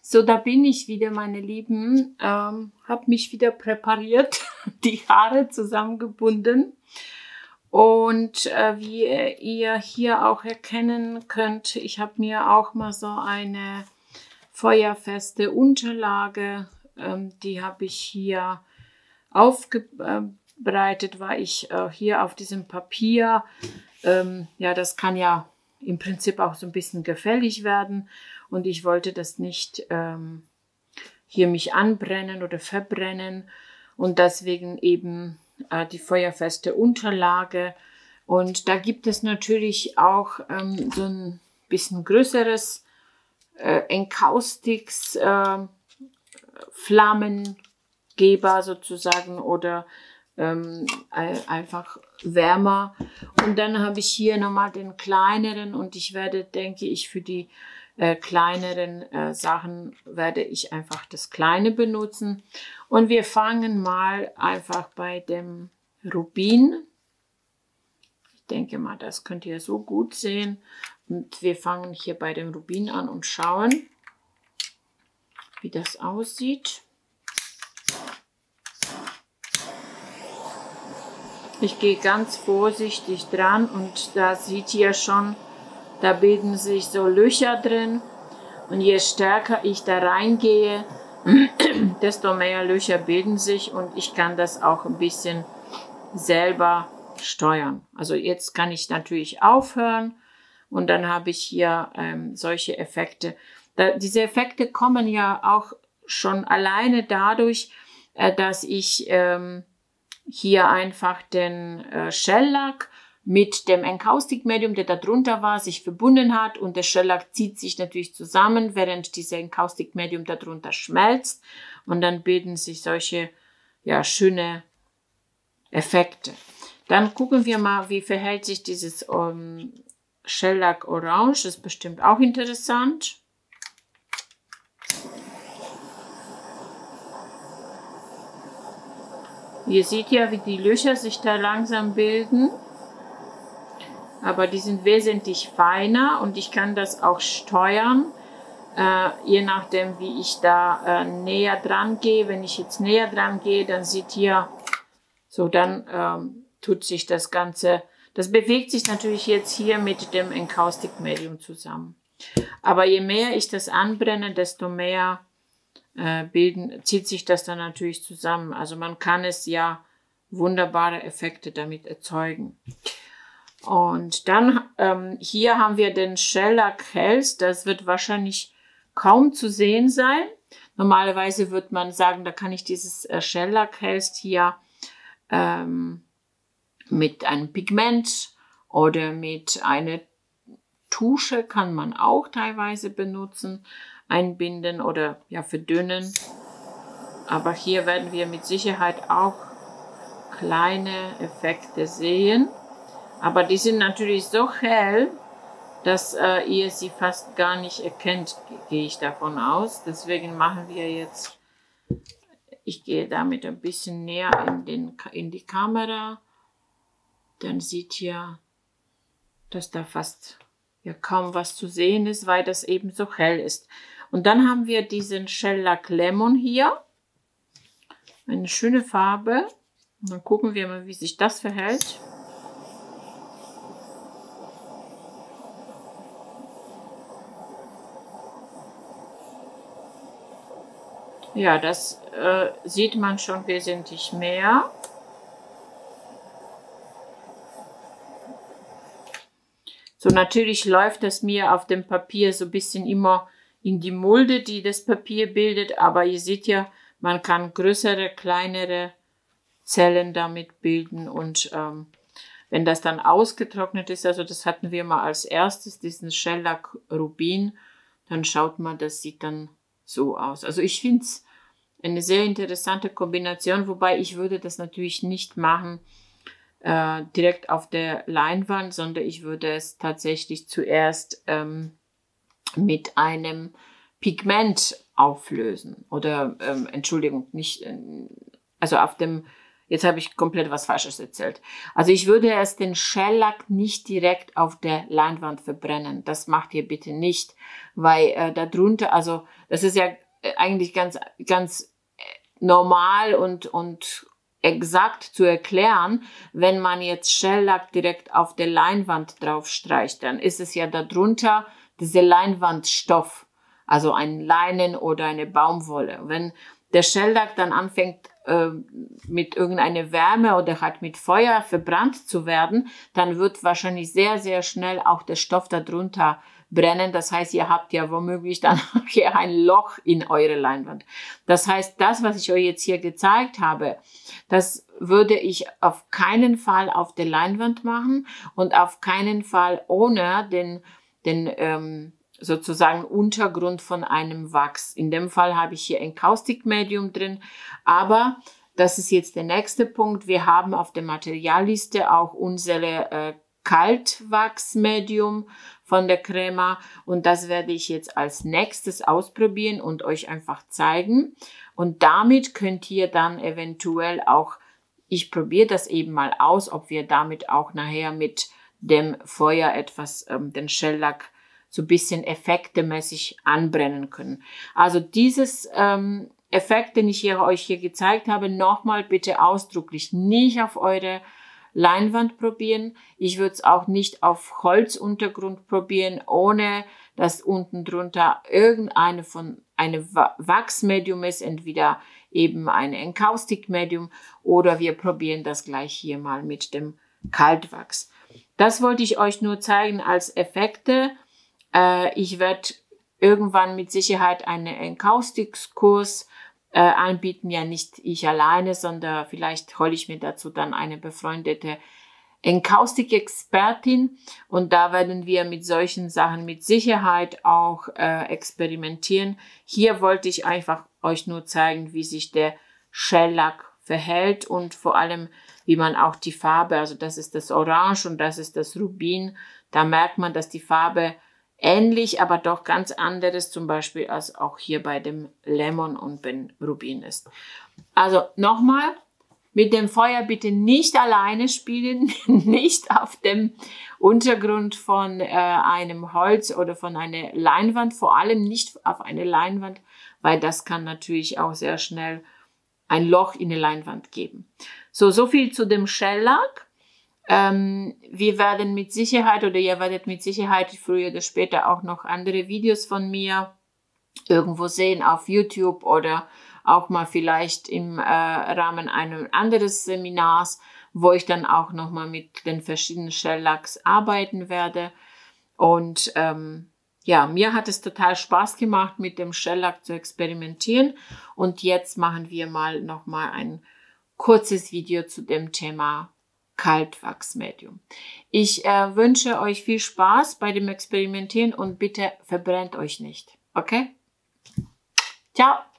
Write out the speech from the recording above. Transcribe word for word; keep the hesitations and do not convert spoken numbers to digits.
So, da bin ich wieder, meine Lieben. Ähm, habe mich wieder präpariert, die Haare zusammengebunden. Und äh, wie ihr hier auch erkennen könnt, ich habe mir auch mal so eine feuerfeste Unterlage, ähm, die habe ich hier aufbereitet, weil ich äh, hier auf diesem Papier, ähm, ja, das kann ja im Prinzip auch so ein bisschen gefällig werden. Und ich wollte das nicht ähm, hier mich anbrennen oder verbrennen. Und deswegen eben äh, die feuerfeste Unterlage. Und da gibt es natürlich auch ähm, so ein bisschen größeres äh, Enkaustiks, äh, Flammengeber sozusagen oder ähm, einfach wärmer. Und dann habe ich hier nochmal den kleineren und ich werde, denke ich, für die äh, kleineren äh, Sachen werde ich einfach das kleine benutzen. Und wir fangen mal einfach bei dem Rubin. Ich denke mal, das könnt ihr so gut sehen. Und wir fangen hier bei dem Rubin an und schauen, wie das aussieht. Ich gehe ganz vorsichtig dran und da seht ihr schon, da bilden sich so Löcher drin. Und je stärker ich da reingehe, desto mehr Löcher bilden sich und ich kann das auch ein bisschen selber steuern. Also jetzt kann ich natürlich aufhören und dann habe ich hier ähm, solche Effekte. Da, diese Effekte kommen ja auch schon alleine dadurch, äh, dass ich ähm, hier einfach den äh, Shellac mit dem Enkaustikmedium, der da drunter war, sich verbunden hat und der Shellac zieht sich natürlich zusammen, während dieses Enkaustikmedium da drunter schmelzt und dann bilden sich solche ja, schöne Effekte. Dann gucken wir mal, wie verhält sich dieses ähm, Shellac Orange, das ist bestimmt auch interessant. Ihr seht ja, wie die Löcher sich da langsam bilden. Aber die sind wesentlich feiner und ich kann das auch steuern, äh, je nachdem, wie ich da äh, näher dran gehe. Wenn ich jetzt näher dran gehe, dann seht ihr, so dann ähm, tut sich das Ganze, das bewegt sich natürlich jetzt hier mit dem Enkaustikmedium zusammen. Aber je mehr ich das anbrenne, desto mehr äh, bilden, zieht sich das dann natürlich zusammen. Also man kann es ja wunderbare Effekte damit erzeugen. Und dann ähm, hier haben wir den Shellac Helst. Das wird wahrscheinlich kaum zu sehen sein. Normalerweise würde man sagen, da kann ich dieses äh, Shellac Helst hier ähm, mit einem Pigment oder mit einer Tusche kann man auch teilweise benutzen, einbinden oder ja verdünnen. Aber hier werden wir mit Sicherheit auch kleine Effekte sehen. Aber die sind natürlich so hell, dass äh, ihr sie fast gar nicht erkennt, gehe ich davon aus. Deswegen machen wir jetzt, ich gehe damit ein bisschen näher in, den, in die Kamera. Dann seht ihr, dass da fast ja kaum was zu sehen ist, weil das eben so hell ist. Und dann haben wir diesen Shellac Lemon hier. Eine schöne Farbe. Und dann gucken wir mal, wie sich das verhält. Ja, das äh, sieht man schon wesentlich mehr. So, natürlich läuft das mir auf dem Papier so ein bisschen immer in die Mulde, die das Papier bildet. Aber ihr seht ja, man kann größere, kleinere Zellen damit bilden. Und ähm, wenn das dann ausgetrocknet ist, also das hatten wir mal als erstes, diesen Shellac Rubin, dann schaut man, das sieht dann so aus. Also ich finde es eine sehr interessante Kombination, wobei ich würde das natürlich nicht machen äh, direkt auf der Leinwand, sondern ich würde es tatsächlich zuerst ähm, mit einem Pigment auflösen. Oder, ähm, Entschuldigung, nicht, äh, also auf dem, Jetzt habe ich komplett was Falsches erzählt. Also ich würde erst den Shellac nicht direkt auf der Leinwand verbrennen. Das macht ihr bitte nicht, weil äh, darunter, also das ist ja eigentlich ganz, ganz normal und, und exakt zu erklären. Wenn man jetzt Shellac direkt auf der Leinwand drauf streicht, dann ist es ja darunter dieser Leinwandstoff, also ein Leinen oder eine Baumwolle. Wenn der Shellac dann anfängt, äh, mit irgendeiner Wärme oder halt mit Feuer verbrannt zu werden, dann wird wahrscheinlich sehr, sehr schnell auch der Stoff darunter brennen. Das heißt, ihr habt ja womöglich dann hier ein Loch in eure Leinwand. Das heißt, das, was ich euch jetzt hier gezeigt habe, das würde ich auf keinen Fall auf der Leinwand machen und auf keinen Fall ohne den, den ähm, sozusagen Untergrund von einem Wachs. In dem Fall habe ich hier ein Kaustikmedium drin, aber das ist jetzt der nächste Punkt. Wir haben auf der Materialliste auch unsere äh, Kaltwachsmedium von der Crema und das werde ich jetzt als nächstes ausprobieren und euch einfach zeigen. Und damit könnt ihr dann eventuell auch, ich probiere das eben mal aus, ob wir damit auch nachher mit dem Feuer etwas, ähm, den Shellac so ein bisschen effektemäßig anbrennen können. Also dieses ähm, Effekt, den ich hier, euch hier gezeigt habe, nochmal bitte ausdrücklich nicht auf eure Leinwand probieren. Ich würde es auch nicht auf Holzuntergrund probieren, ohne dass unten drunter irgendeine von eine Wachsmedium ist, entweder eben ein Enkaustikmedium oder wir probieren das gleich hier mal mit dem Kaltwachs. Das wollte ich euch nur zeigen als Effekte. Äh, ich werde irgendwann mit Sicherheit einen Enkaustikkurs äh, anbieten, ja nicht ich alleine, sondern vielleicht hole ich mir dazu dann eine befreundete Enkaustik-Expertin und da werden wir mit solchen Sachen mit Sicherheit auch äh, experimentieren. Hier wollte ich einfach euch nur zeigen, wie sich der Shellac verhält und vor allem, wie man auch die Farbe, also das ist das Orange und das ist das Rubin, da merkt man, dass die Farbe ähnlich, aber doch ganz anderes zum Beispiel als auch hier bei dem Lemon und beim Rubin ist. Also nochmal, mit dem Feuer bitte nicht alleine spielen, nicht auf dem Untergrund von äh, einem Holz oder von einer Leinwand, vor allem nicht auf eine Leinwand, weil das kann natürlich auch sehr schnell ein Loch in die Leinwand geben. So, so viel zu dem Shellac. Ähm, wir werden mit Sicherheit oder ihr werdet mit Sicherheit früher oder später auch noch andere Videos von mir irgendwo sehen auf YouTube oder auch mal vielleicht im äh, Rahmen eines anderen Seminars, wo ich dann auch nochmal mit den verschiedenen Shellacs arbeiten werde. Und ähm, ja, mir hat es total Spaß gemacht, mit dem Shellac zu experimentieren. Und jetzt machen wir mal nochmal ein kurzes Video zu dem Thema Kaltwachsmedium. Ich äh, wünsche euch viel Spaß bei dem Experimentieren und bitte verbrennt euch nicht. Okay? Ciao!